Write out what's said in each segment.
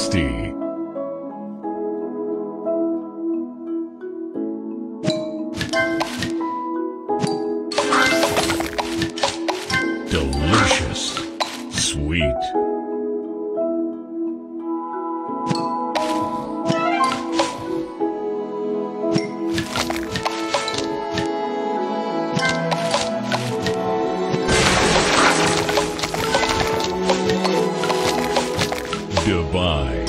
tasty. Delicious. Sweet. Divine.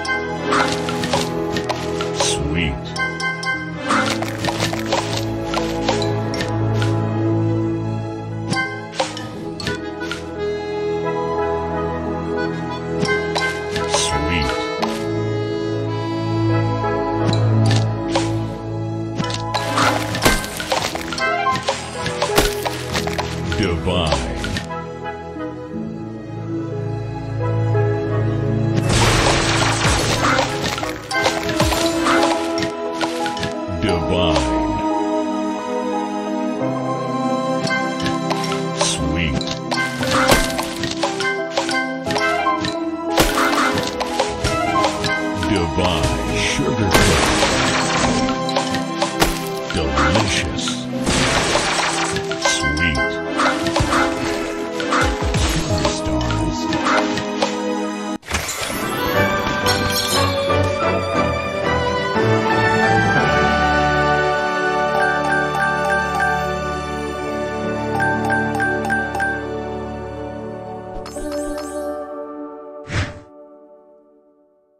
Sweet. Sweet. Divine. Divine. Sweet. Divine sugar cake. Delicious. Sweet. Sugar stars.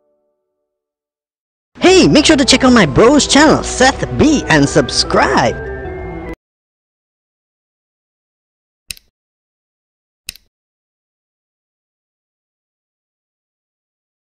Hey, make sure to check out my bro's channel, JonahB, and subscribe.